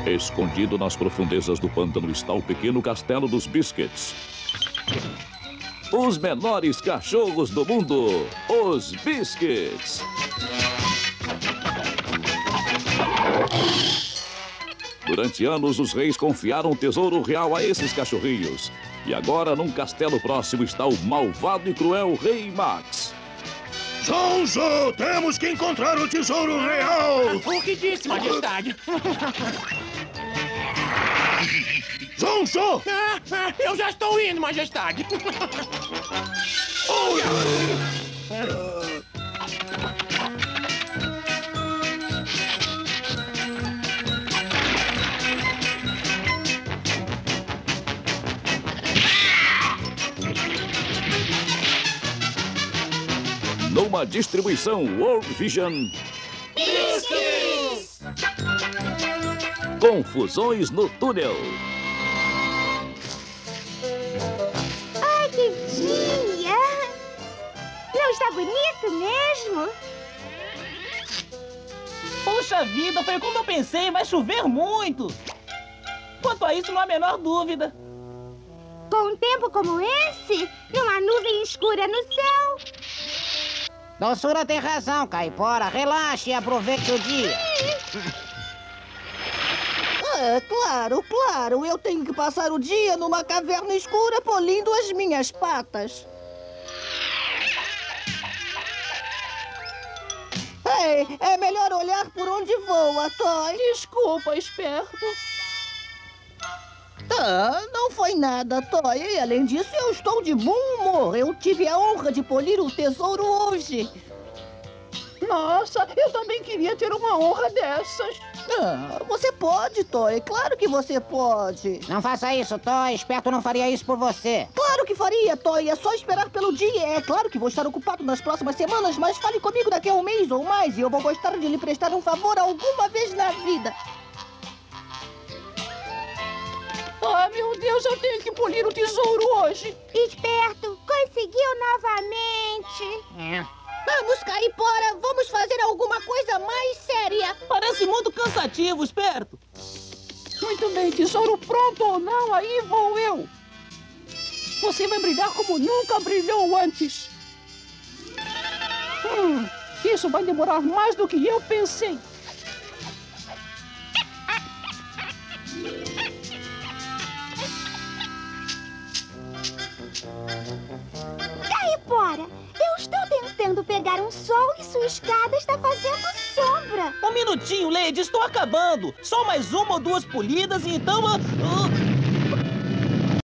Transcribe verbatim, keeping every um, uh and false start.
Escondido nas profundezas do pântano está o pequeno castelo dos Biscuits. Os menores cachorros do mundo, os Biscuits. Durante anos, os reis confiaram o tesouro real a esses cachorrinhos. E agora, num castelo próximo, está o malvado e cruel Rei Max. Zonzo, temos que encontrar o tesouro real! O que disse, majestade? Zonzo! Ah, ah, eu já estou indo, majestade. Numa distribuição World Vision. Biscuits! Confusões no túnel. Ai, que dia! Não está bonito mesmo? Puxa vida, foi como eu pensei, vai chover muito. Quanto a isso, não há a menor dúvida. Com um tempo como esse, não há nuvem escura no céu. Doçura tem razão, Caipora. Relaxe e aproveite o dia. É, claro, claro. Eu tenho que passar o dia numa caverna escura polindo as minhas patas. Ei, é melhor olhar por onde voa, Toy. Desculpa, esperto. Ah, não foi nada, Toy. E além disso, eu estou de bom humor. Eu tive a honra de polir o tesouro hoje. Nossa, eu também queria ter uma honra dessas. Ah, você pode, Toy. Claro que você pode. Não faça isso, Toy. Esperto não faria isso por você. Claro que faria, Toy. É só esperar pelo dia. É claro que vou estar ocupado nas próximas semanas, mas fale comigo daqui a um mês ou mais e eu vou gostar de lhe prestar um favor alguma vez na vida. Ah, meu Deus, eu tenho que polir o tesouro hoje. Esperto, conseguiu novamente. É. Vamos, Caipora, vamos fazer alguma coisa mais séria. Parece muito cansativo, esperto. Muito bem, tesouro pronto ou não, aí vou eu. Você vai brilhar como nunca brilhou antes. Hum, isso vai demorar mais do que eu pensei. Caipora, eu estou tentando pegar um sol e sua escada está fazendo sombra. Um minutinho, Lady, estou acabando. Só mais uma ou duas polidas e então... ah, ah.